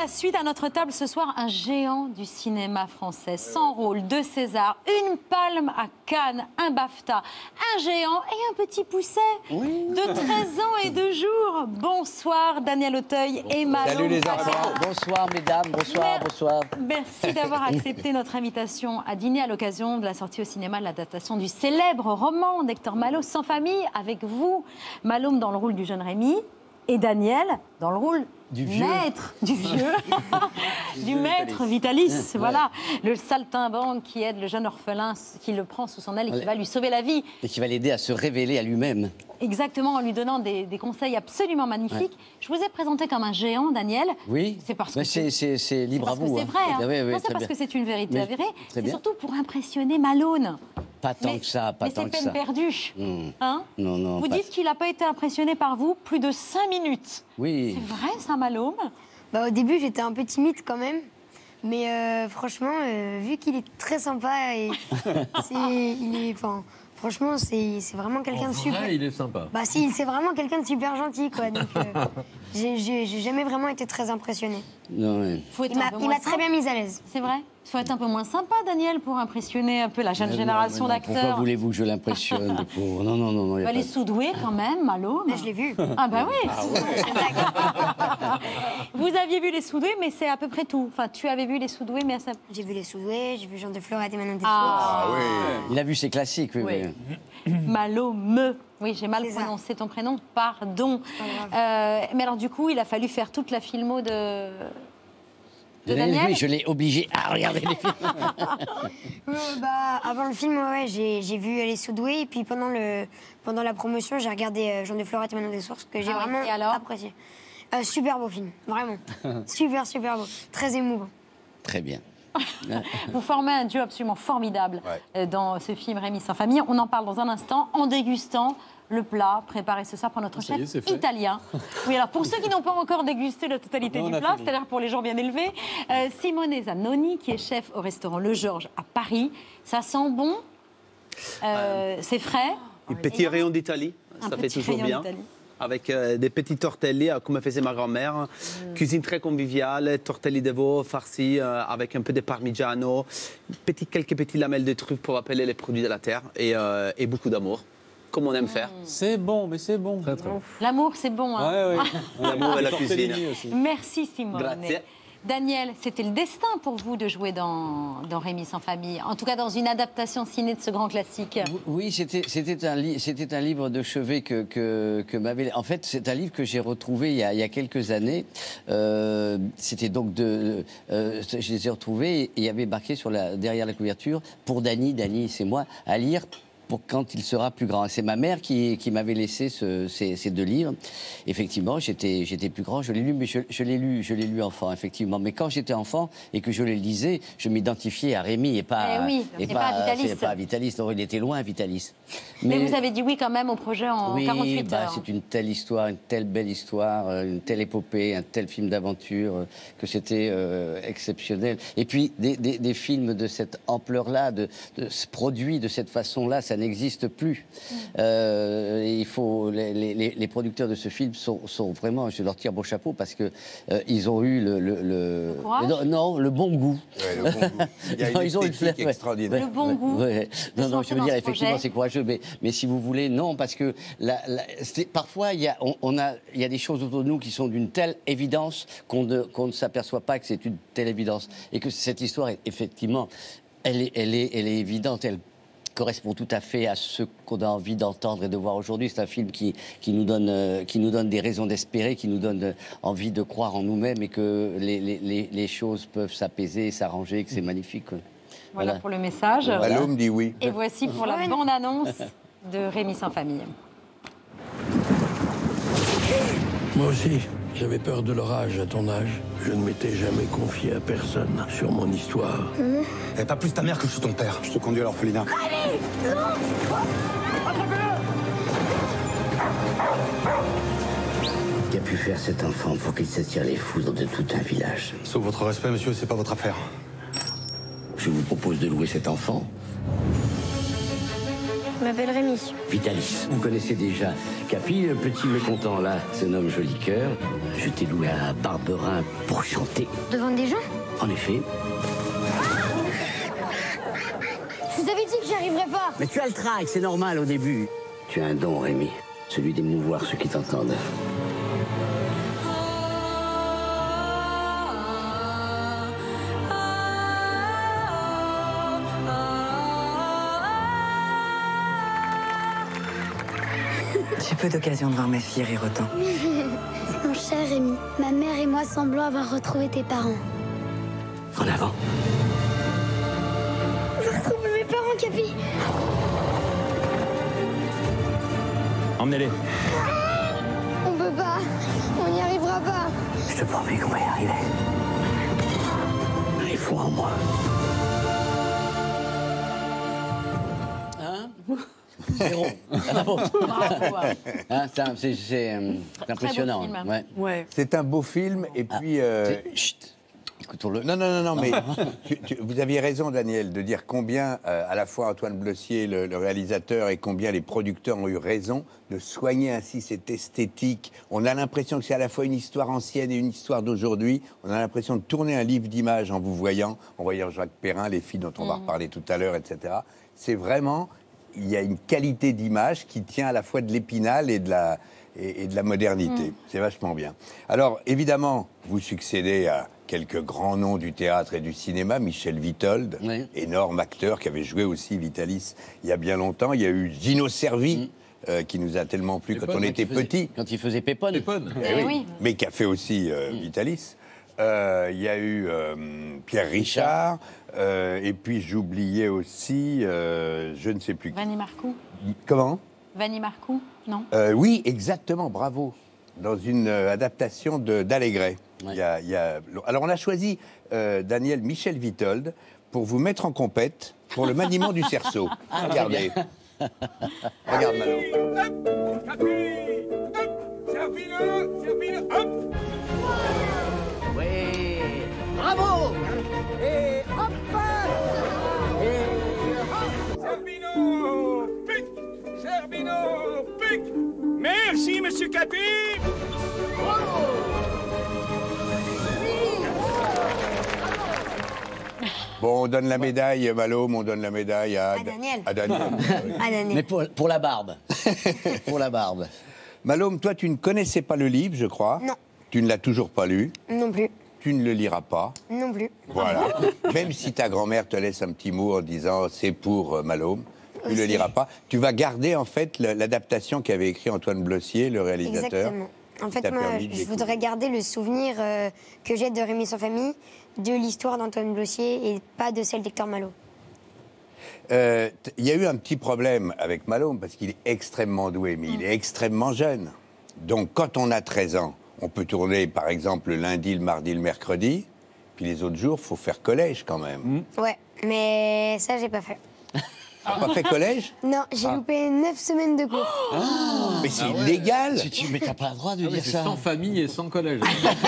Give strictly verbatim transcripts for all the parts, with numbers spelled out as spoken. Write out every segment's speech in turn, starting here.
la suite à notre table ce soir, un géant du cinéma français, cent rôles, deux Césars, une palme à Cannes, un BAFTA, un géant et un petit pousset oui. de treize ans et deux jours. Bonsoir Daniel Auteuil et Malo. Salut les enfants. Bonsoir mesdames, bonsoir, Mer bonsoir. Merci d'avoir accepté notre invitation à dîner à l'occasion de la sortie au cinéma de l'adaptation du célèbre roman d'Hector Malot, Sans famille, avec vous, Malôme dans le rôle du jeune Rémi et Daniel dans le rôle du vieux. maître, du vieux, du maître Vitalis, voilà, le saltimbanque qui aide le jeune orphelin, qui le prend sous son aile et qui va lui sauver la vie. Et qui va l'aider à se révéler à lui-même. Exactement, en lui donnant des, des conseils absolument magnifiques. Ouais. Je vous ai présenté comme un géant, Daniel. Oui, c'est parce que c'est libre à vous. C'est vrai, hein. oui, oui, non, c'est parce bien. que c'est une vérité avérée. C'est surtout pour impressionner Malone. Pas tant mais, que ça, pas tant que ça. Mais c'est peine perdue. Mmh. Hein non, non. Vous pas... dites qu'il n'a pas été impressionné par vous plus de cinq minutes. Oui. C'est vrai, ça, Malôme? Bah, au début, j'étais un peu timide quand même. Mais euh, franchement, euh, vu qu'il est très sympa et il est, enfin, franchement, c'est vraiment quelqu'un de super. Vrai, il est sympa. Bah si, c'est vraiment quelqu'un de super gentil, quoi. Donc, euh, j'ai jamais vraiment été très impressionnée. Non, ouais. Il m'a très bien mise à l'aise. C'est vrai. Il faut être un peu moins sympa, Daniel, pour impressionner un peu la jeune non, génération d'acteurs. Pourquoi voulez-vous que je l'impressionne? Non, non, non, non. Bah, les sous-doués, quand même, Malôme. Mais je l'ai vu. Ah bah oui. Ah, ouais. Vous aviez vu les sous-doués, mais c'est à peu près tout. Enfin, tu avais vu les sous-doués, mais ça... J'ai vu les sous-doués, j'ai vu Jean de Florette et Manon Desfours. Ah, ah oui. Il a vu ses classiques, oui. oui. oui. Malôme. Oui, j'ai mal prononcé ton prénom, pardon. Euh, mais alors, du coup, il a fallu faire toute la filmo de... De Daniel. Oui, je l'ai obligé à regarder les films. euh, bah, avant le film, ouais, j'ai vu Les Sous-doués. Et puis pendant, le, pendant la promotion, j'ai regardé euh, Jean de Florette et Manon Desfours, que j'ai ah, vraiment apprécié. Euh, super beau film, vraiment. super, super beau. Très émouvant. Très bien. Vous formez un duo absolument formidable ouais. dans ce film Rémi sans famille. On en parle dans un instant en dégustant le plat préparé ce soir par notre chef est, italien. Oui, alors pour ceux qui n'ont pas encore dégusté la totalité non, du plat, c'est-à-dire pour les gens bien élevés, euh, Simone Zanoni, qui est chef au restaurant Le Georges à Paris. Ça sent bon, euh, c'est frais. Un petit rayon d'Italie, ça fait toujours bien. Avec euh, des petits tortelli, euh, comme faisait ma grand-mère. Mmh. Cuisine très conviviale, tortelli de veau farcis euh, avec un peu de parmigiano, petit, quelques petites lamelles de truffes pour appeler les produits de la terre et, euh, et beaucoup d'amour, comme on aime mmh. faire. C'est bon, mais c'est bon. L'amour, c'est bon. Hein. Ouais, ouais. L'amour et la cuisine. Aussi. Merci Simone. Grazie. Daniel, c'était le destin pour vous de jouer dans, dans Rémi sans famille, en tout cas dans une adaptation ciné de ce grand classique. Oui, c'était un, li un livre de chevet que, que, que m'avait... En fait, c'est un livre que j'ai retrouvé il y, a, il y a quelques années. Euh, c'était donc de... Euh, je les ai retrouvés et il y avait marqué sur la, derrière la couverture, pour Dany, Dany c'est moi, à lire pour quand il sera plus grand. C'est ma mère qui, qui m'avait laissé ce, ces, ces deux livres. Effectivement, j'étais plus grand, je l'ai lu, mais je, je l'ai lu, je l'ai lu enfant, effectivement. Mais quand j'étais enfant et que je le lisais, je m'identifiais à Rémi et pas, eh oui, et et pas, pas à Vitalis. Pas à Vitalis. Non, il était loin, Vitalis. Mais, mais vous avez dit oui quand même au projet en oui, quarante-huit bah, heures. C'est une telle histoire, une telle belle histoire, une telle épopée, un tel film d'aventure, que c'était euh, exceptionnel. Et puis, des, des, des films de cette ampleur-là, de, de produits de cette façon-là, ça n'existe plus. Mmh. Euh, il faut, les, les, les producteurs de ce film sont, sont vraiment, je leur tire mon chapeau parce que euh, ils ont eu le, le, le, le non, non, le bon goût. Ouais, le bon goût. Il y a une ils ont esthétique ouais, Le extraordinaire. bon goût. Ouais. Non, non, je veux dire, effectivement, c'est courageux, mais, mais si vous voulez, non, parce que la, la, parfois, il y, a, on, on a, il y a des choses autour de nous qui sont d'une telle évidence qu'on ne, qu'on ne s'aperçoit pas que c'est une telle évidence. Et que cette histoire, effectivement, elle est, elle est, elle est évidente, elle correspond tout à fait à ce qu'on a envie d'entendre et de voir aujourd'hui. C'est un film qui, qui, nous donne, euh, qui nous donne des raisons d'espérer, qui nous donne euh, envie de croire en nous-mêmes et que les, les, les choses peuvent s'apaiser et s'arranger, que c'est magnifique. Voilà, voilà pour le message. Malôme dit oui. Et voici pour la bande-annonce de Rémi sans famille. Moi aussi, j'avais peur de l'orage à ton âge. Je ne m'étais jamais confié à personne sur mon histoire. Mmh. Elle est pas plus ta mère que je suis ton père. Je te conduis à l'orphelinat. Allez, non. Qu'a pu faire cet enfant pour qu'il s'attire les foudres de tout un village? Sauf votre respect, monsieur, c'est pas votre affaire. Je vous propose de louer cet enfant. je m'appelle Rémi. Vitalis, vous connaissez déjà Capi, le petit mécontent là, se nomme Joli Cœur. Je t'ai loué à Barberin pour chanter. Devant des gens? En effet. Je vous avais dit que j'y arriverais pas. Mais tu as le trac, c'est normal au début. Tu as un don, Rémi, celui d'émouvoir ceux qui t'entendent. J'ai peu d'occasion de voir ma fille rire autant. Mon cher Rémi, ma mère et moi semblons avoir retrouvé tes parents. En avant. Je retrouve mes parents, Capi. Emmenez-les. On peut pas. On n'y arrivera pas. Je te promets qu'on va y arriver. Il faut en moi. Hein? Zéro. Ah bon. Hein, c'est c'est, euh, impressionnant. Film, hein. Ouais. Ouais. C'est un beau film, et puis... Euh... Chut. Écoutons-le. Non, non, non, non, mais tu, tu, vous aviez raison, Daniel, de dire combien, euh, à la fois Antoine Blessier, le, le réalisateur, et combien les producteurs ont eu raison de soigner ainsi cette esthétique. On a l'impression que c'est à la fois une histoire ancienne et une histoire d'aujourd'hui. On a l'impression de tourner un livre d'images en vous voyant, en voyant Jacques Perrin, les filles dont on mmh. va reparler tout à l'heure, et cetera. C'est vraiment... Il y a une qualité d'image qui tient à la fois de l'épinal et de la, et, et de la modernité. Mmh. C'est vachement bien. Alors, évidemment, vous succédez à quelques grands noms du théâtre et du cinéma. Michel Vitold, oui. énorme acteur qui avait joué aussi Vitalis il y a bien longtemps. Il y a eu Gino Cervi, mmh. euh, qui nous a tellement plu Pépone, quand on était petit. Quand il faisait Pépone. Pépone. Eh oui. Oui. Mais qui a fait aussi euh, mmh. Vitalis. Euh, il y a eu euh, Pierre Richard, euh, et puis j'oubliais aussi, euh, je ne sais plus qui. Vanny Marcoux. Comment? Vanny Marcoux, non euh, Oui, exactement, bravo. Dans une euh, adaptation d'Allégret. Ouais. Il y a, il y a... Alors on a choisi, euh, Daniel, Michel Vitold, pour vous mettre en compète pour le maniement du cerceau. Ah, regardez. Regarde, Malo. Serpino, Serpino, hop. Oui. Bravo. Et hop. Et hop. Serpino, pic. Serpino, pic. Merci, monsieur Capi. Bravo. Bon, on donne la médaille, Malôme, on donne la médaille à, à Daniel. À Daniel. à Daniel. Mais pour, pour la barbe. Pour la barbe. Malôme, toi, tu ne connaissais pas le livre, je crois. Non. Tu ne l'as toujours pas lu. Non plus. Tu ne le liras pas. Non plus. Voilà. Même si ta grand-mère te laisse un petit mot en disant c'est pour Malôme, tu ne le liras pas. Tu vas garder, en fait, l'adaptation qu'avait écrit Antoine Blessier, le réalisateur. Exactement. En fait, moi, je voudrais garder le souvenir euh, que j'ai de Rémi sans famille, de l'histoire d'Antoine Blessier et pas de celle d'Hector Malo. Il euh, y a eu un petit problème avec Malôme parce qu'il est extrêmement doué, mais mmh. il est extrêmement jeune. Donc, quand on a treize ans, on peut tourner, par exemple, le lundi, le mardi, le mercredi, puis les autres jours, il faut faire collège quand même. Mmh. Ouais, mais ça, j'ai pas fait. T'as pas fait collège? Non, j'ai ah. loupé neuf semaines de cours. Ah. Mais c'est ah ouais. illégal. Tu, tu, mais t'as pas le droit de ah dire ça. Sans famille et sans collège.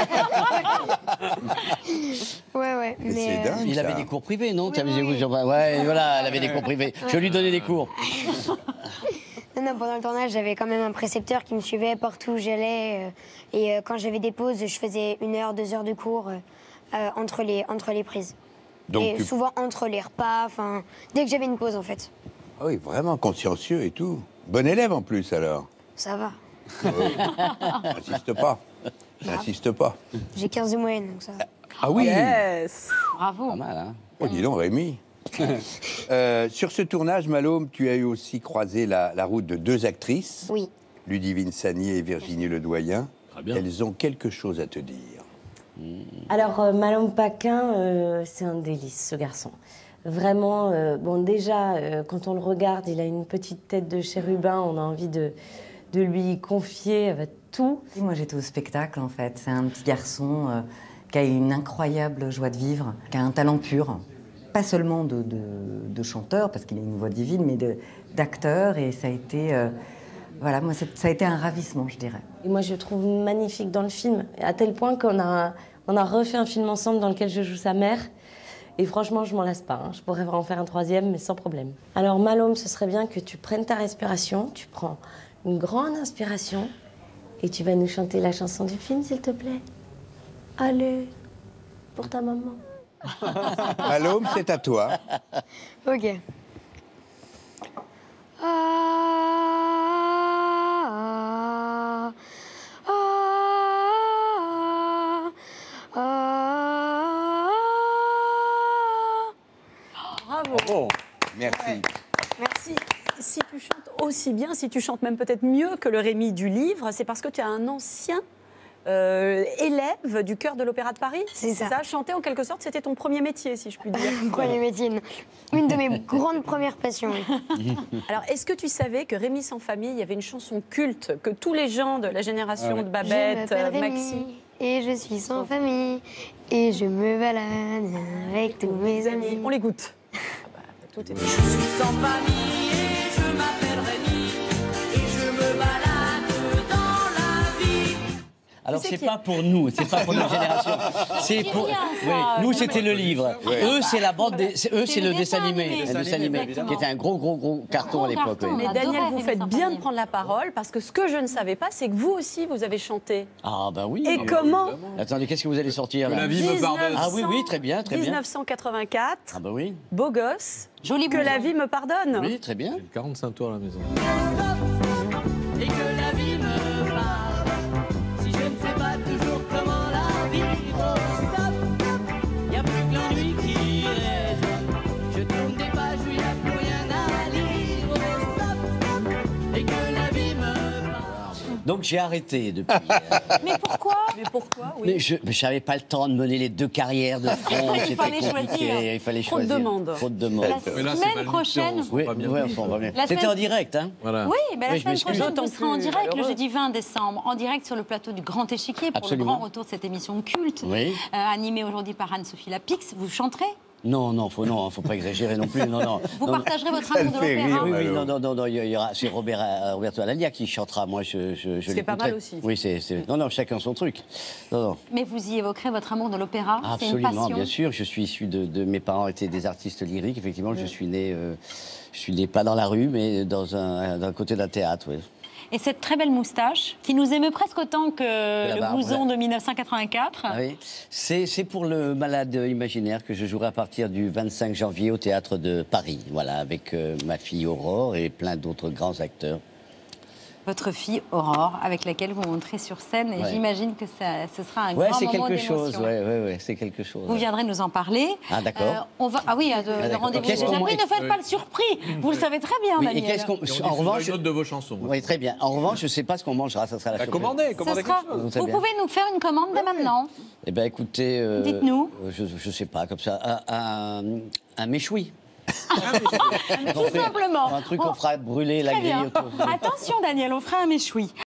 ouais, ouais. Mais, mais c'est dingue. Il ça. avait des cours privés, non? Oui, oui, oui. Ouais, voilà, elle avait des cours privés. Je lui donnais des cours. Non, non, pendant le tournage, j'avais quand même un précepteur qui me suivait partout où j'allais. Euh, et euh, quand j'avais des pauses, je faisais une heure, deux heures de cours euh, entre, les, entre les prises. Donc et tu... souvent entre les repas, enfin, dès que j'avais une pause, en fait. Ah oui, vraiment consciencieux et tout. Bon élève, en plus, alors. Ça va. Oui. J'insiste pas. J'insiste pas. J'ai quinze de moyenne, donc ça va. Ah oui. Yes. Bravo. Pas mal, hein. Oh, dis donc, Rémi. euh, sur ce tournage, Malôme, tu as eu aussi croisé la, la route de deux actrices. Oui. Ludivine Sagnier et Virginie Ledoyen. Très bien. Elles ont quelque chose à te dire. Alors, euh, Malôme Paquin, euh, c'est un délice, ce garçon. Vraiment, euh, bon, déjà, euh, quand on le regarde, il a une petite tête de chérubin, on a envie de, de lui confier euh, tout. Et moi, j'étais au spectacle, en fait. C'est un petit garçon euh, qui a une incroyable joie de vivre, qui a un talent pur. Pas seulement de, de, de chanteur, parce qu'il a une voix divine, mais d'acteur, et ça a été... Euh, Voilà, moi, ça a été un ravissement, je dirais. Et moi, je le trouve magnifique dans le film, à tel point qu'on a, on a refait un film ensemble dans lequel je joue sa mère. Et franchement, je m'en lasse pas. Hein. Je pourrais en faire un troisième, mais sans problème. Alors, Malom, ce serait bien que tu prennes ta respiration. Tu prends une grande inspiration et tu vas nous chanter la chanson du film, s'il te plaît. Allez, pour ta maman. Malom, c'est à toi. Ok. Ah, ah, ah, ah, ah. Bravo. Oh, merci. Merci. Si tu chantes aussi bien, si tu chantes même peut-être mieux que le Rémi du livre, c'est parce que tu es un ancien euh, élève du chœur de l'Opéra de Paris. C'est ça. ça. Chanter, en quelque sorte, c'était ton premier métier, si je puis dire. Premier métier, une de mes grandes premières passions. Oui. Alors, est-ce que tu savais que Rémi sans famille, il y avait une chanson culte que tous les gens de la génération ah ouais. de Babette, Maxi... Et je suis sans famille, et je me balade avec tous mes amis. On l'écoute. Ah bah, tout est... Je suis sans famille et je m'appelle Rémi, et je me balade dans la vie. Alors, c'est pas pour nous, c'est pas pour notre génération. C'est pour. Oui, nous, c'était le livre. Ouais. Eux, c'est la bande. Des... Eux, c'est le dessin animé. Le dessin animé, qui était un gros, gros, gros carton à l'époque. Mais Daniel, vous faites bien de prendre la parole, parce que ce que je ne savais pas, c'est que vous aussi, vous avez chanté. Ah, bah oui. Et comment? Attendez, qu'est-ce que vous allez sortir là? Que la vie me pardonne. Ah oui, oui, très bien, très bien. mille neuf cent quatre-vingt-quatre. Ah bah oui. Beau gosse. Joli Que la vie me pardonne. Oui, très bien. J'ai quarante-cinq tours à la maison. Et que la vie me pardonne. Si je ne sais pas toujours comment la vivre, oh, stop, stop. Y a plus que l'ennui qui résonne. Je tourne des pages où y a plus rien à lire, oh, stop, stop. Et que la vie me pardonne. Donc j'ai arrêté depuis. Mais pourquoi? Mais pourquoi? Oui. Mais je n'avais pas le temps de mener les deux carrières de front. Il C'était fallait compliqué. choisir. Il fallait Trop de choisir. demandes. Trop de demandes. La semaine prochaine. Oui, ouais, enfin, on va bien. La C'était semaine- en direct, hein? Voilà. Oui, ben la Oui, je semaine m'excuse. prochaine, vous serez en Plus direct le malheureux. jeudi vingt décembre, en direct sur le plateau du Grand Échiquier pour Absolument. le grand retour de cette émission culte, Oui. euh, animée aujourd'hui par Anne-Sophie Lapix. Vous chanterez? Non, non, faut non, faut pas exagérer non plus. Non, non. Vous non, partagerez votre Ça amour le de fait l'opéra? rire. Oui, oui, Alors. non, non, non, non, il y aura, c'est Robert, euh, Roberto Alagna qui chantera. Moi, je, je, je C'est pas l'écouterai. mal aussi. Oui, c'est, c'est, non, non, chacun son truc. Non, non. Mais vous y évoquerez votre amour de l'opéra? C'est une Absolument, passion. bien sûr. Je suis issu de, de mes parents étaient des artistes lyriques. Effectivement, je suis né, euh, je suis né pas dans la rue, mais dans un, d'un côté d'un théâtre. Oui. Et cette très belle moustache, qui nous émeut presque autant que la le barbe, blouson ouais. de mille neuf cent quatre-vingt-quatre. Ah oui. C'est, c'est pour le malade imaginaire que je jouerai à partir du vingt-cinq janvier au théâtre de Paris. Voilà, avec euh, ma fille Aurore et plein d'autres grands acteurs. Votre fille Aurore, avec laquelle vous montrez sur scène, et Ouais. j'imagine que ça, ce sera un Ouais, grand c'est moment quelque d'émotion. chose. Ouais, ouais, ouais, c'est quelque chose. Vous ouais. viendrez nous en parler. Ah, d'accord. Euh, on va... Ah oui, euh, de- Ah, le d'accord. rendez-vous Qu'est-ce est déjà qu'on- pris. Ne faites Ouais. pas le surpris. Vous le savez très bien, Oui, et Daniel. qu'est-ce qu'on. Et on En diffusera revanche. une autre de vos chansons. Oui, très bien. En revanche, je ne sais pas ce qu'on mangera. Ça sera la Bah, surprise. commandez, Ce commandez sera- quelque chose. Très Vous bien. pouvez nous faire une commande dès maintenant. Eh bien, écoutez. euh, Dites-nous. euh, Je ne sais pas, comme ça. Un, un, un méchoui. Tout simplement. Un truc Bon, qu'on fera brûler la très grille bien. autour. Attention, Daniel, on fera un méchoui.